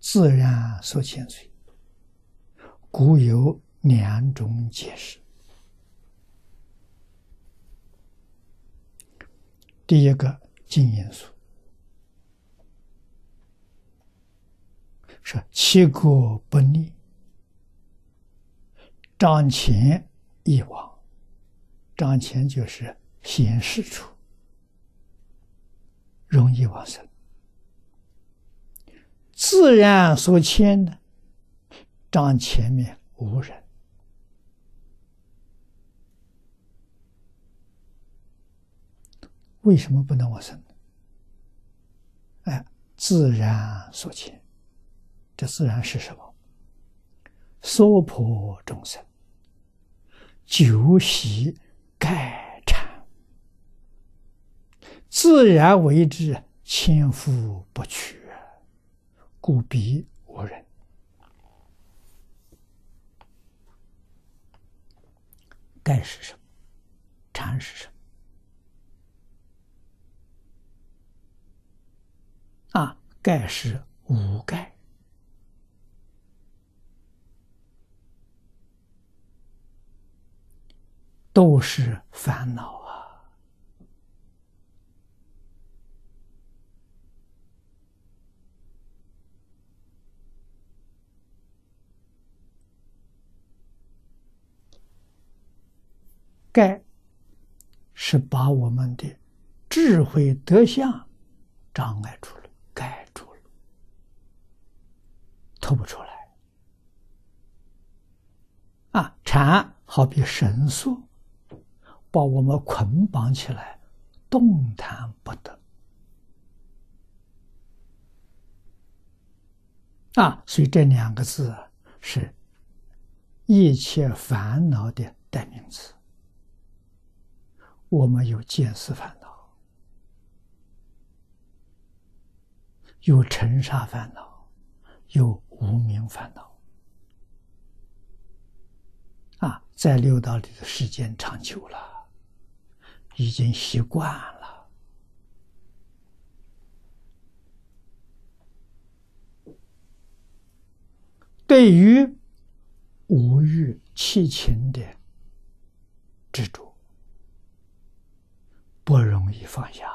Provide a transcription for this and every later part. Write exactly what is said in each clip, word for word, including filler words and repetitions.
自然所牵随，故有两种解释。第一个经因素是七国不利，掌前易亡。掌前就是显示处，容易往生。自然所牵的，掌前面无人。为什么不能往生呢？哎，自然所牵，这自然是什么？娑婆众生，久习盖缠，自然为之，千夫不取，故彼无人。盖是什么？缠是什么？啊，盖是无盖，都是烦恼啊！盖是把我们的智慧德相障碍住了，盖住了，透不出来。啊，缠好比绳索，把我们捆绑起来，动弹不得。啊，所以这两个字是一切烦恼的代名词。我们有见思烦恼，有尘沙烦恼，有无明烦恼。啊，在六道里的时间长久了，已经习惯了。对于五欲七情的执着，不容易放下。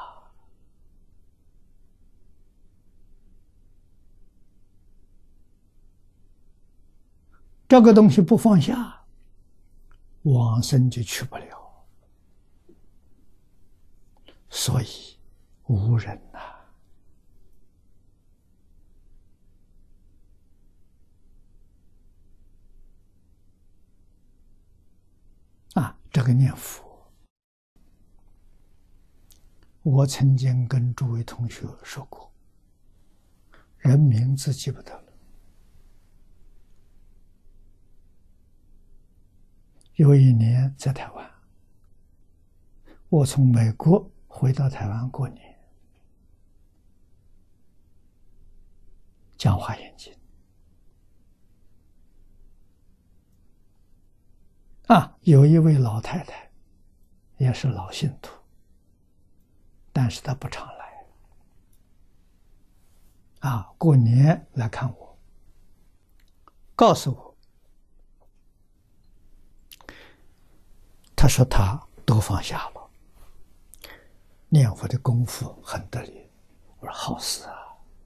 这个东西不放下，往生就去不了。所以无人呐、啊。啊，这个念佛，我曾经跟诸位同学说过，人名字记不得了。有一年在台湾，我从美国回到台湾过年，讲华严经啊，有一位老太太，也是老信徒，但是她不常来啊，过年来看我，告诉我，他说他都放下了，念佛的功夫很得力。我说好事啊。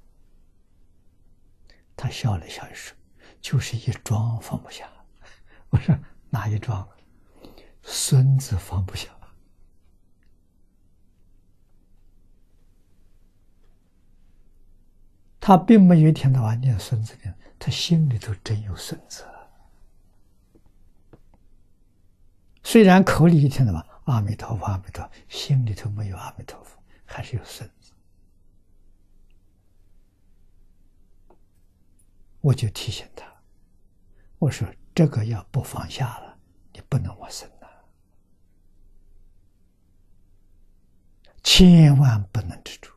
他笑了笑说，就是一桩放不下。我说哪一桩？孙子放不下。他并没有一天到晚念孙子的，他心里头真有孙子。虽然口里一天到晚阿弥陀佛阿弥陀佛，心里头没有阿弥陀佛，还是有孙子。我就提醒他，我说这个要不放下了，你不能往生啊，千万不能执着。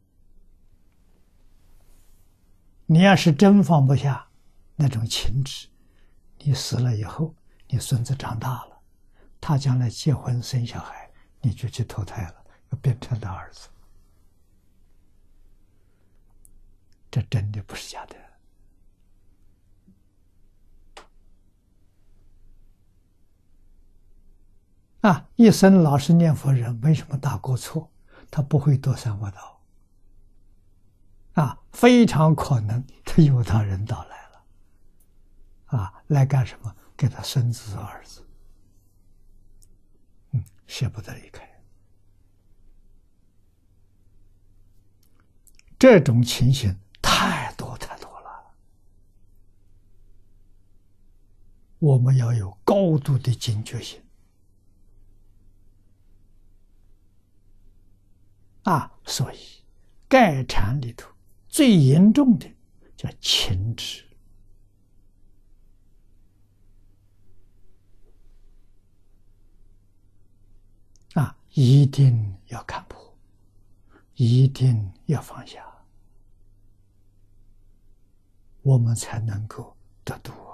你要是真放不下那种情执，你死了以后，你孙子长大了，他将来结婚生小孩，你就去投胎了，要变成他儿子。这真的不是假的。 啊，一生老实念佛人没什么大过错，他不会堕三恶道。啊，非常可能他诱导人道来了。啊，来干什么？给他孙子儿子。嗯，舍不得离开。这种情形太多太多了，我们要有高度的警觉性。啊，所以盖禅里头最严重的叫情执。啊，一定要看破，一定要放下，我们才能够得度。